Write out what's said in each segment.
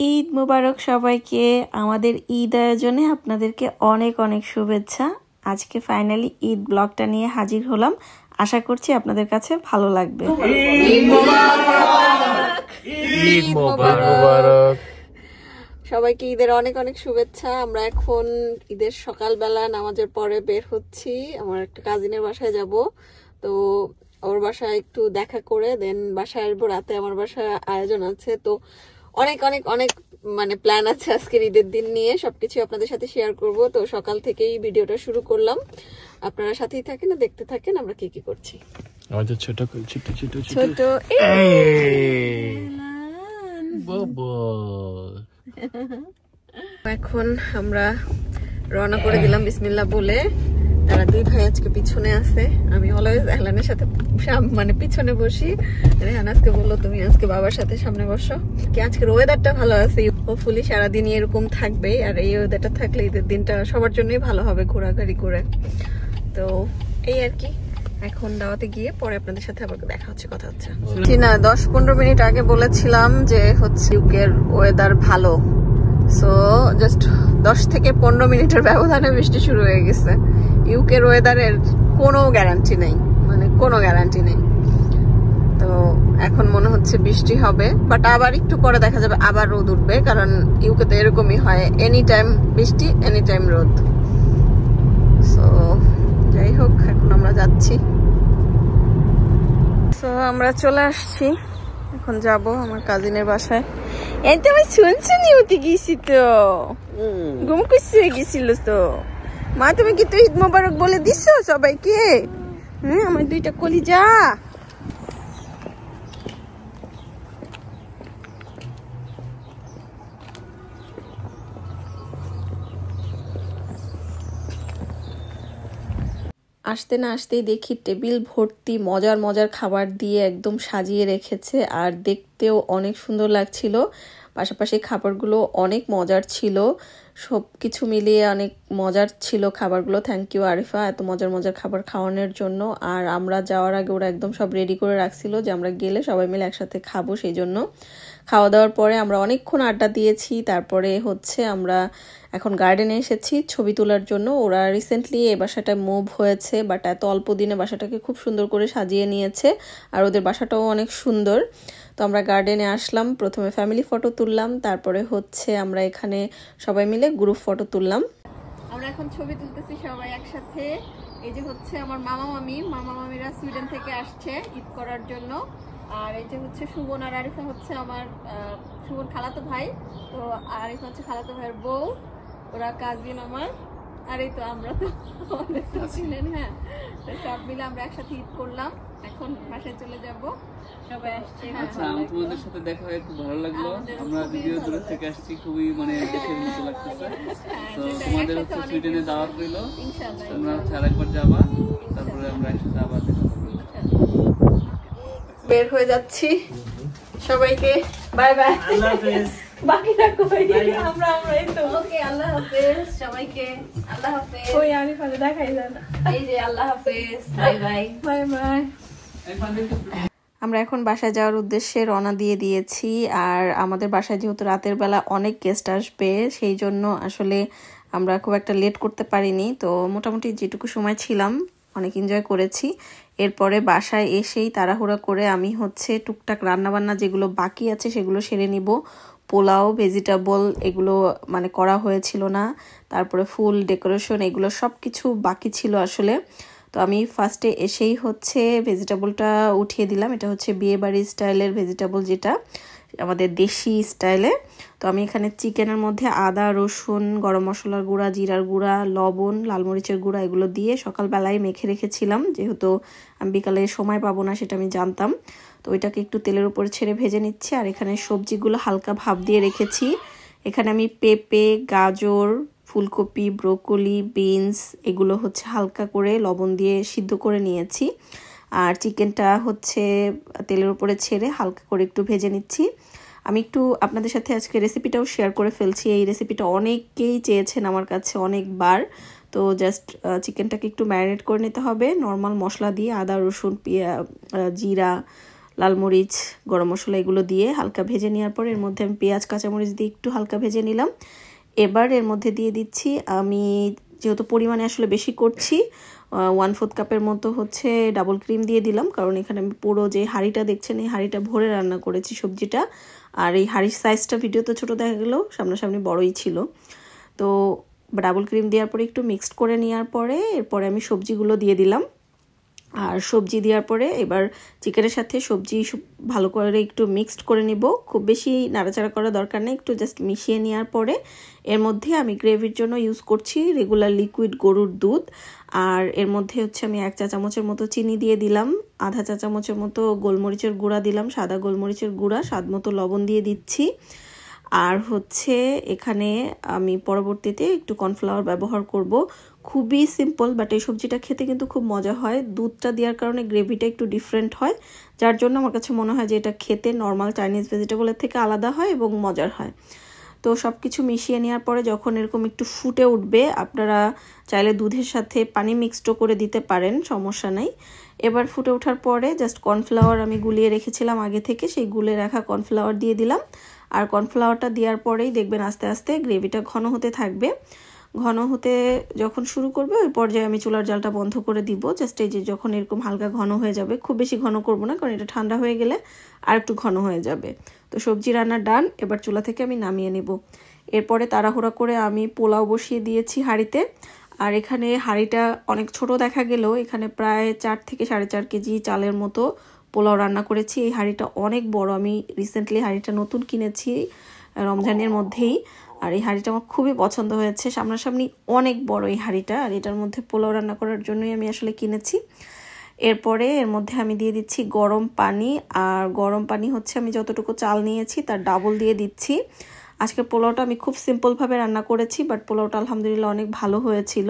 ঈদ মুবারক সবাইকে। আমাদের ঈদ আয়োজনে আপনাদেরকে অনেক অনেক শুভেচ্ছা। আজকে ফাইনালি ঈদ ব্লগটা নিয়ে হাজির হলাম। আশা করছি আপনাদের কাছে ভালো লাগবে। ঈদ মুবারক, ঈদ মুবারক। সবাইকে ঈদের অনেক অনেক শুভেচ্ছা। আমরা এখন ঈদের সকালবেলা নামাজের পরে বের হচ্ছি। আমার একটা কাজিনের বাসায় যাব, তো ওর বাসায় একটু দেখা করে দেন বাসায় আসবো। রাতে আমার বাসায় আয়োজন আছে, তো অনেক অনেক অনেক মানে প্ল্যান আছে আজকের ঈদের দিন নিয়ে। সবকিছু আপনাদের সাথে শেয়ার করব। তো সকাল থেকেই ভিডিওটা শুরু করলাম, আপনারা সাথেই থাকেন, দেখতে থাকেন আমরা কি কি করছি। আমাদের ছোট ছোট ছোট ছোট এখন আমরা রওনা করে দিলাম বিসমিল্লাহ বলে। তারা দুই ভাই আজকে পিছনে আছে, আমি অলওয়েজ এহলানের সাথে মানে পিছনে বসি। রেহান আজকে বললো তুমি আজকে বাবার সাথে সামনে বসো। কি আজকের ওয়েদারটা ভালো আছে, হোপফুলি সারাদিন এরকম থাকবে। আর এই ওয়েদারটা থাকলে ঈদের দিনটা সবার জন্যই ভালো হবে ঘোরাঘুরি করে। তো এই আর কি, এখন দাওয়াতে গিয়ে পরে আপনাদের সাথে আবার দেখা হচ্ছে, কথা হচ্ছে। না 10-15 মিনিট আগে বলেছিলাম যে হচ্ছে ইউকের ওয়েদার ভালো, সো জাস্ট 10 থেকে 15 মিনিটের ব্যবধানে বৃষ্টি শুরু হয়ে গেছে। ইউকের ওয়েদারের কোনো গ্যারান্টি নেই, মানে কোনো গ্যারান্টি নেই। তো এখন মনে হচ্ছে বৃষ্টি হবে, বাট আবার একটু পরে দেখা যাবে আবার রোদ উঠবে, কারণ ইউকে তো এরকমই হয়, এনি টাইম বৃষ্টি এনি টাইম রোদ। সো যাই হোক, এখন আমরা যাচ্ছি। সো আমরা চলে আসছি, এখন যাব আমার কাজিনের বাসায়। এই তো আমি শুনছি উঠে গেছি, তো ঘুম খুশি হয়ে গেছিল তো। মা তুমি কি তো ঈদ মোবারক বলে দিছো সবাইকে? আমার দুইটা কলিজা। আসতে না আসতেই দেখি টেবিল ভর্তি মজার মজার খাবার দিয়ে একদম সাজিয়ে রেখেছে, আর দেখতেও অনেক সুন্দর লাগছিল। পাশাপাশি খাবারগুলো অনেক মজার ছিল, সব কিছু মিলিয়ে অনেক মজার ছিল খাবারগুলো। থ্যাংক ইউ আরিফা এত মজার মজার খাবার খাওয়ানোর জন্য। আর আমরা যাওয়ার আগে ওরা একদম সব রেডি করে রাখছিল যে আমরা গেলে সবাই মিলে একসাথে খাবো, সেই জন্য। খাওয়া দাওয়ার পরে আমরা অনেকক্ষণ আড্ডা দিয়েছি। তারপরে হচ্ছে আমরা এখন গার্ডেনে এসেছি ছবি তোলার জন্য। ওরা রিসেন্টলি এই বাসাটা মুভ হয়েছে, বাট এত অল্প দিনে বাসাটাকে খুব সুন্দর করে সাজিয়ে নিয়েছে, আর ওদের বাসাটাও অনেক সুন্দর। তো আমরা গার্ডেনে আসলাম, প্রথমে ফ্যামিলি ফটো তুললাম, তারপরে হচ্ছে আমরা এখানে সবাই মিলে গ্রুপ ফটো তুললাম। আমরা এখন ছবি তুলতেছি সবাই একসাথে। এই যে হচ্ছে আমার মামিরা সুইডেন থেকে আসছে ঈদ করার জন্য। আর এই যে হচ্ছে সুবন আর আরিফা হচ্ছে আমার সুবন খালাতো ভাই, তো আরিফা হচ্ছে খালাতো ভাইয়ের বউ, ওরা কাজিন আমার। আর এই তো আমরা তো অনেক ছিলেন। হ্যাঁ, তো সব মিলে আমরা একসাথে ঈদ করলাম। এখন বাসায় চলে যাব, সবাই আসছে। আচ্ছা, তোমাদের সাথে দেখা হয়ে খুব ভালো লাগলো। আমরা ভিডিও দূর থেকে আসছি, খুবই মানে দেশের মতো লাগতেছে। তো তোমাদের হচ্ছে সুইডেনে দাওয়াত রইলো, তোমরা হচ্ছে আরেকবার যাবা, তারপরে আমরা একসাথে আবার দেখা করবো। বের হয়ে যাচ্ছি, সবাইকে বাই বাই। আল্লাহ হাফেজ। বাকিরা কই? আমরা এই তো। ওকে, আল্লাহ হাফেজ সবাইকে। আল্লাহ হাফেজ। ওই আরিফা দেখাই যায় না। এই যে আল্লাহ হাফেজ, বাই বাই। Bye bye. আমরা এখন বাসায় যাওয়ার উদ্দেশ্যে রওনা দিয়ে দিয়েছি। আর আমাদের বাসায় যেহেতু রাতের বেলা অনেক গেস্ট আসবে, সেই জন্য আসলে আমরা খুব একটা লেট করতে পারিনি। তো মোটামুটি যেটুকু সময় ছিলাম অনেক এনজয় করেছি। এরপরে বাসায় এসেই তাড়াহুড়া করে আমি হচ্ছে টুকটাক রান্নাবান্না যেগুলো বাকি আছে সেগুলো সেরে নিব। পোলাও, ভেজিটেবল এগুলো মানে করা হয়েছিল না, তারপরে ফুল ডেকোরেশন এগুলো সব কিছু বাকি ছিল আসলে। তো আমি ফার্স্টে এসেই হচ্ছে ভেজিটেবলটা উঠিয়ে দিলাম। এটা হচ্ছে বিয়েবাড়ি স্টাইলের ভেজিটেবল, যেটা আমাদের দেশি স্টাইলে। তো আমি এখানে চিকেনের মধ্যে আদা, রসুন, গরম মশলার গুঁড়া, জিরার গুঁড়া, লবণ, লাল মরিচের গুঁড়া এগুলো দিয়ে সকালবেলায় মেখে রেখেছিলাম, যেহেতু আমি বিকালে সময় পাবো না সেটা আমি জানতাম। তো ওইটাকে একটু তেলের উপরে ছেড়ে ভেজে নিচ্ছি। আর এখানে সবজিগুলো হালকা ভাপ দিয়ে রেখেছি। এখানে আমি পেঁপে, গাজর, ফুলকপি, ব্রোকলি, বিনস এগুলো হচ্ছে হালকা করে লবণ দিয়ে সিদ্ধ করে নিয়েছি। আর চিকেনটা হচ্ছে তেলের উপরে ছেড়ে হালকা করে একটু ভেজে নিচ্ছি। আমি একটু আপনাদের সাথে আজকে রেসিপিটাও শেয়ার করে ফেলছি। এই রেসিপিটা অনেকেই চেয়েছেন আমার কাছে অনেকবার। তো জাস্ট চিকেনটাকে একটু ম্যারিনেট করে নিতে হবে নর্মাল মশলা দিয়ে, আদা, রসুন, জিরা, লাল মরিচ, গরম মশলা এগুলো দিয়ে হালকা ভেজে নেওয়ার পর এর মধ্যে আমি পেঁয়াজ কাঁচামরিচ দিয়ে একটু হালকা ভেজে নিলাম। এবার এর মধ্যে দিয়ে দিচ্ছি, আমি যেহেতু পরিমাণে আসলে বেশি করছি 1/4 কাপের মতো হচ্ছে ডাবল ক্রিম দিয়ে দিলাম, কারণ এখানে আমি পুরো যে হাঁড়িটা দেখছেন এই হাঁড়িটা ভরে রান্না করেছি সবজিটা। আর এই হাঁড়ির সাইজটা ভিডিওতে ছোট দেখা গেলেও সামনাসামনি বড়ই ছিল। তো ডাবল ক্রিম দেওয়ার পরে একটু মিক্সড করে নেওয়ার পরে এরপরে আমি সবজিগুলো দিয়ে দিলাম। আর সবজি দেওয়ার পরে এবার চিকেনের সাথে সবজি ভালো করে একটু মিক্সড করে নিব, খুব বেশি নাড়াচাড়া করার দরকার নেই, একটু জাস্ট মিশিয়ে নেওয়ার পরে এর মধ্যে আমি গ্রেভির জন্য ইউজ করছি রেগুলার লিকুইড গরুর দুধ। আর এর মধ্যে হচ্ছে আমি 1 চা চামচের মতো চিনি দিয়ে দিলাম, আধা চা চামচের মতো গোলমরিচের গুঁড়া দিলাম, সাদা গোলমরিচের গুঁড়া, স্বাদ মতো লবণ দিয়ে দিচ্ছি। আর হচ্ছে এখানে আমি পরবর্তীতে একটু কর্নফ্লাওয়ার ব্যবহার করব। খুবই সিম্পল, বাট এই সবজিটা খেতে কিন্তু খুব মজা হয়। দুধটা দেওয়ার কারণে গ্রেভিটা একটু ডিফারেন্ট হয়, যার জন্য আমার কাছে মনে হয় যে এটা খেতে নর্মাল চাইনিজ ভেজিটেবলের থেকে আলাদা হয় এবং মজার হয়। তো সব কিছু মিশিয়ে নেওয়ার পরে যখন এরকম একটু ফুটে উঠবে, আপনারা চাইলে দুধের সাথে পানি মিক্সডও করে দিতে পারেন, সমস্যা নেই। এবার ফুটে ওঠার পরে জাস্ট কর্নফ্লাওয়ার আমি গুলিয়ে রেখেছিলাম আগে থেকে, সেই গুলে রাখা কর্নফ্লাওয়ার দিয়ে দিলাম। আর কর্নফ্লাওয়ারটা দেওয়ার পরেই দেখবেন আস্তে আস্তে গ্রেভিটা ঘন হতে থাকবে। ঘন হতে যখন শুরু করবে ওই পর্যায়ে আমি চুলার জালটা বন্ধ করে দিব। জাস্ট এই যে যখন এরকম হালকা ঘন হয়ে যাবে, খুব বেশি ঘন করব না কারণ এটা ঠান্ডা হয়ে গেলে আর একটু ঘন হয়ে যাবে। তো সবজি রান্না ডান, এবার চুলা থেকে আমি নামিয়ে নেব। এরপরে তাড়াহুড়া করে আমি পোলাও বসিয়ে দিয়েছি হাঁড়িতে। আর এখানে হাঁড়িটা অনেক ছোট দেখা গেলেও এখানে প্রায় 4 থেকে 4.5 কেজি চালের মতো পোলাও রান্না করেছি। এই হাঁড়িটা অনেক বড়, আমি রিসেন্টলি হাঁড়িটা নতুন কিনেছি রমজানের মধ্যেই। আর এই হাঁড়িটা আমার খুবই পছন্দ হয়েছে, সামনাসামনি অনেক বড় এই হাঁড়িটা, আর এটার মধ্যে পোলাও রান্না করার জন্যই আমি আসলে কিনেছি। এরপরে এর মধ্যে আমি দিয়ে দিচ্ছি গরম পানি, আর গরম পানি হচ্ছে আমি যতটুকু চাল নিয়েছি তার ডাবল দিয়ে দিচ্ছি। আজকে পোলাওটা আমি খুব সিম্পলভাবে রান্না করেছি, বাট পোলাওটা আলহামদুলিল্লাহ অনেক ভালো হয়েছিল।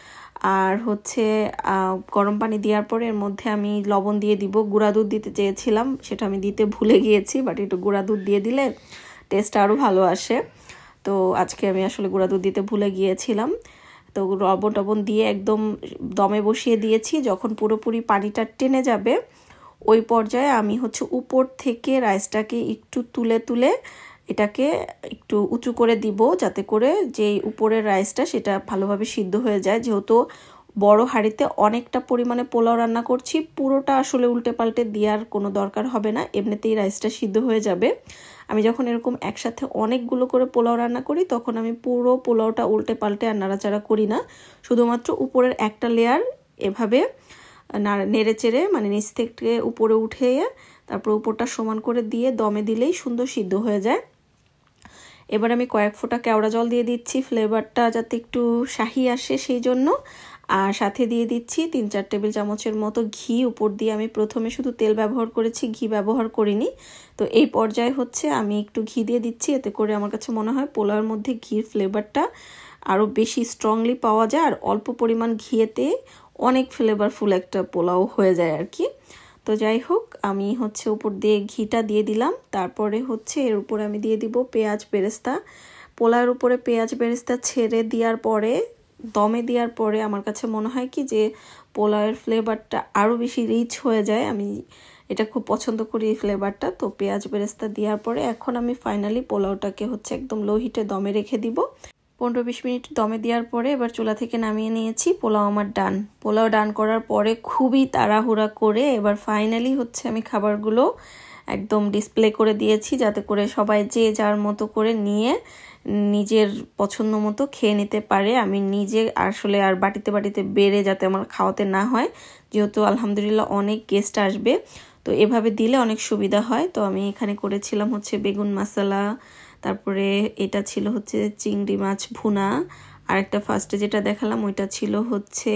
আর হচ্ছে গরম পানি দেওয়ার পরে এর মধ্যে আমি লবণ দিয়ে দিব। গুঁড়া দুধ দিতে চেয়েছিলাম, সেটা আমি দিতে ভুলে গিয়েছি, বাট একটু গুঁড়া দুধ দিয়ে দিলে টেস্ট আরও ভালো আসে। তো আজকে আমি আসলে গুঁড়া দুধ দিতে ভুলে গিয়েছিলাম। তো লবণ টবণ দিয়ে একদম দমে বসিয়ে দিয়েছি। যখন পুরোপুরি পানিটা টেনে যাবে ওই পর্যায়ে আমি হচ্ছে উপর থেকে রাইসটাকে একটু তুলে তুলে এটাকে একটু উঁচু করে দিব, যাতে করে যেই উপরের রাইসটা সেটা ভালোভাবে সিদ্ধ হয়ে যায়। যেহেতু বড় হাঁড়িতে অনেকটা পরিমাণে পোলাও রান্না করছি, পুরোটা আসলে উল্টে পাল্টে দেওয়ার কোনো দরকার হবে না, এমনিতেই রাইসটা সিদ্ধ হয়ে যাবে। আমি যখন এরকম একসাথে অনেকগুলো করে পোলাও রান্না করি তখন আমি পুরো পোলাওটা উল্টে পাল্টে আর নাড়াচাড়া করি না, শুধুমাত্র উপরের একটা লেয়ার এভাবে নেড়ে চেড়ে মানে নিচ থেকে উপরে উঠে তারপর উপরটা সমান করে দিয়ে দমে দিলেই সুন্দর সিদ্ধ হয়ে যায়। এবার আমি কয়েক ফোঁটা কেওড়া জল দিয়ে দিচ্ছি, ফ্লেভারটা যাতে একটু শাহি আসে সেই জন্য। আর সাথে দিয়ে দিচ্ছি 3-4 টেবিল চামচের মতো ঘি। উপর দিয়ে আমি প্রথমে শুধু তেল ব্যবহার করেছি, ঘি ব্যবহার করিনি। তো এই পর্যায়ে হচ্ছে আমি একটু ঘি দিয়ে দিচ্ছি, এতে করে আমার কাছে মনে হয় পোলাওয়ের মধ্যে ঘির ফ্লেভারটা আরও বেশি স্ট্রংলি পাওয়া যায়, আর অল্প পরিমাণ ঘিয়েতে অনেক ফ্লেভারফুল একটা পোলাও হয়ে যায় আর কি। তো যাই হোক, আমি হচ্ছে উপর দিয়ে ঘিটা দিয়ে দিলাম। তারপরে হচ্ছে এর উপরে আমি দিয়ে দিব পেঁয়াজ বেরেস্তা। পোলাওয়ের উপরে পেঁয়াজ বেরেস্তা ছেড়ে দেওয়ার পরে দমে দেওয়ার পরে আমার কাছে মনে হয় কি যে পোলাওয়ের ফ্লেভারটা আরও বেশি রিচ হয়ে যায়, আমি এটা খুব পছন্দ করি এই ফ্লেভারটা। তো পেঁয়াজ বেরেস্তা দেওয়ার পরে এখন আমি ফাইনালি পোলাওটাকে হচ্ছে একদম লো হিটে দমে রেখে দিব। 15-20 মিনিট দমে দেওয়ার পরে এবার চুলা থেকে নামিয়ে নিয়েছি। পোলাও আমার ডান। পোলাও ডান করার পরে খুবই তাড়াহুড়া করে এবার ফাইনালি হচ্ছে আমি খাবারগুলো একদম ডিসপ্লে করে দিয়েছি, যাতে করে সবাই যে যার মতো করে নিয়ে নিজের পছন্দ মতো খেয়ে নিতে পারে। আমি নিজে আসলে আর বাটিতে বাটিতে বেড়ে যাতে আমার খাওয়াতে না হয়, যেহেতু আলহামদুলিল্লাহ অনেক গেস্ট আসবে, তো এভাবে দিলে অনেক সুবিধা হয়। তো আমি এখানে করেছিলাম হচ্ছে বেগুন মশলা, তারপরে এটা ছিল হচ্ছে চিংড়ি মাছ ভুনা, আর একটা ফার্স্টে যেটা দেখালাম ওইটা ছিল হচ্ছে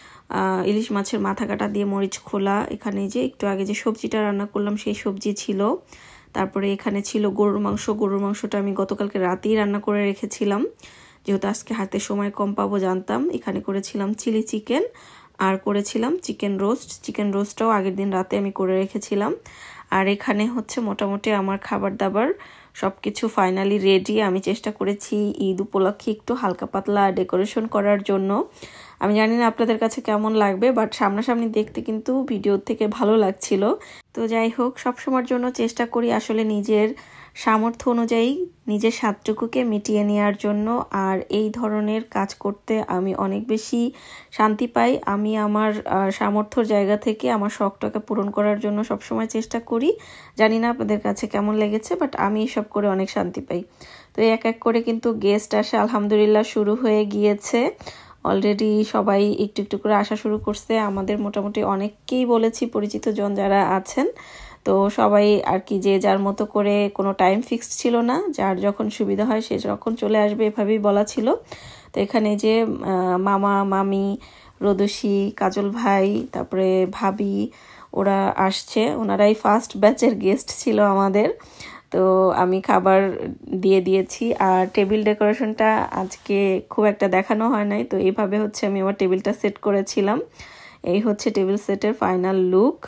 ইলিশ মাছের মাথা কাটা দিয়ে মরিচ খোলা। এখানে যে একটু আগে যে সবজিটা রান্না করলাম সেই সবজি ছিল। তারপরে এখানে ছিল গরুর মাংস। গরুর মাংসটা আমি গতকালকে রাতেই রান্না করে রেখেছিলাম, যেহেতু আজকে হাতে সময় কম পাবো জানতাম। এখানে করেছিলাম চিলি চিকেন আর করেছিলাম চিকেন রোস্ট। চিকেন রোস্টটাও আগের দিন রাতে আমি করে রেখেছিলাম। আর এখানে হচ্ছে মোটামুটি আমার খাবার দাবার সব কিছু ফাইনালি রেডি। আমি চেষ্টা করেছি ঈদ উপলক্ষে একটু হালকা পাতলা ডেকোরেশন করার জন্য। আমি জানি না আপনাদের কাছে কেমন লাগবে, বাট সামনাসামনি দেখতে কিন্তু ভিডিও থেকে ভালো লাগছিল। তো যাই হোক, সবসময়ের জন্য চেষ্টা করি আসলে নিজের সামর্থ্য অনুযায়ী নিজের স্বাদটুকুকে মিটিয়ে নেওয়ার জন্য। আর এই ধরনের কাজ করতে আমি অনেক বেশি শান্তি পাই। আমি আমার সামর্থ্যর জায়গা থেকে আমার শখটাকে পূরণ করার জন্য সবসময় চেষ্টা করি। জানি না আপনাদের কাছে কেমন লেগেছে, বাট আমি এসব করে অনেক শান্তি পাই। তো এক এক করে কিন্তু গেস্ট আসা আলহামদুলিল্লাহ শুরু হয়ে গিয়েছে। অলরেডি সবাই একটু একটু করে আসা শুরু করছে। আমাদের মোটামুটি অনেককেই বলেছি, পরিচিত জন যারা আছেন। তো সবাই আর কি যে যার মতো করে, কোনো টাইম ফিক্সড ছিল না, যার যখন সুবিধা হয় সে যখন চলে আসবে এভাবেই বলা ছিল। তো এখানে যে মামা মামি, রোদসী, কাজল ভাই, তারপরে ভাবি, ওরা আসছে। ওনারাই ফার্স্ট ব্যাচের গেস্ট ছিল আমাদের। তো আমি খাবার দিয়ে দিয়েছি। আর টেবিল ডেকোরেশনটা আজকে খুব একটা দেখানো হয় নাই, তো এইভাবে হচ্ছে আমি আমার টেবিলটা সেট করেছিলাম। এই হচ্ছে টেবিল সেটের ফাইনাল লুক।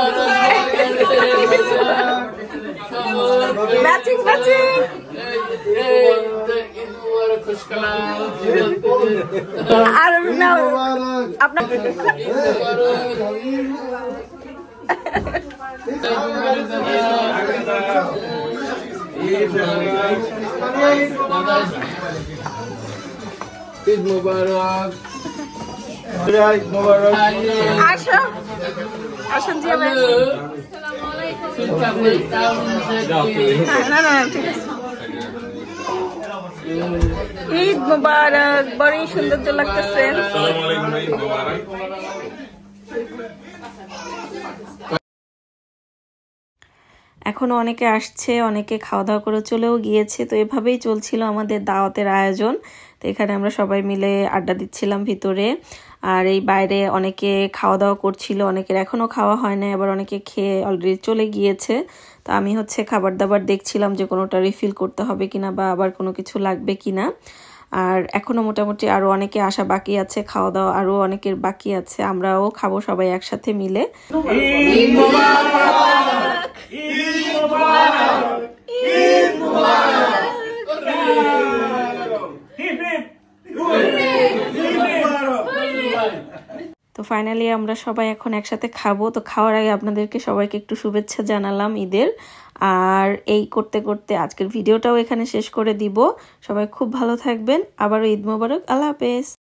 Matching matching. আর না আপনার ঈদ মুবারক। আসো আসুন জি। আমি না না ঠিক আছে। ঈদ মুবারক। বড়ই সুন্দর লাগতেছে। এখনো অনেকে আসছে, অনেকে খাওয়া দাওয়া করে চলেও গিয়েছে। তো এভাবেই চলছিল আমাদের দাওয়াতের আয়োজন। তো এখানে আমরা সবাই মিলে আড্ডা দিচ্ছিলাম ভিতরে, আর এই বাইরে অনেকে খাওয়া দাওয়া করছিল। অনেকের এখনো খাওয়া হয় না, আবার অনেকে খেয়ে অলরেডি চলে গিয়েছে। তো আমি হচ্ছে খাবার দাবার দেখছিলাম যে কোনোটা রিফিল করতে হবে কিনা বা আবার কোনো কিছু লাগবে কিনা। আর এখনো মোটামুটি আরো অনেকে আসা বাকি আছে, খাওয়া দাওয়া আরো অনেকের বাকি আছে। আমরাও খাবো সবাই একসাথে মিলে। তো ফাইনালি আমরা সবাই এখন একসাথে খাবো। তো খাওয়ার আগে আপনাদেরকে সবাইকে একটু শুভেচ্ছা জানালাম ঈদের। আর এই করতে করতে আজকের ভিডিওটাও এখানে শেষ করে দিব। সবাই খুব ভালো থাকবেন। আবারও ঈদ মোবারক। আল্লাহ হাফেজ।